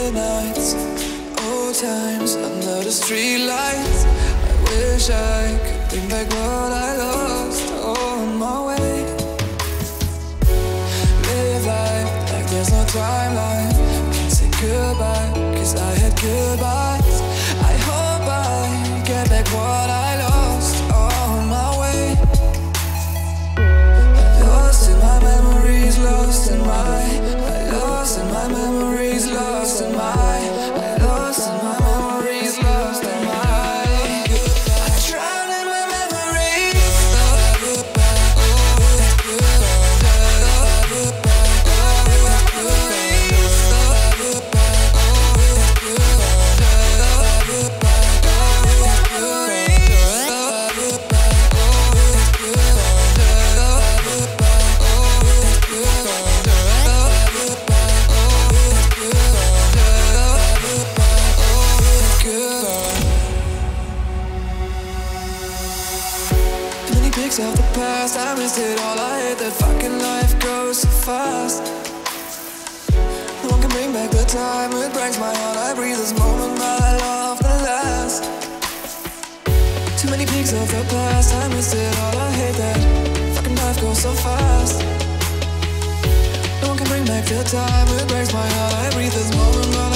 good nights, old times under the streetlights. I wish I could bring back what I lost on my way. Live life like there's no timeline. Can't say goodbye, cause I had goodbyes. I hope I get back what I lost on my way. Lost in my memories, lost in my, lost in my memories, lost in my, lost in my memories, lost in my, I drown in my memories. Pics of the past, I missed it all. I hate that fucking life goes so fast. No one can bring back the time, it breaks my heart. I breathe this moment, but I love the last. Too many peaks of the past, I missed it all. I hate that fucking life goes so fast. No one can bring back the time, it breaks my heart. I breathe this moment, but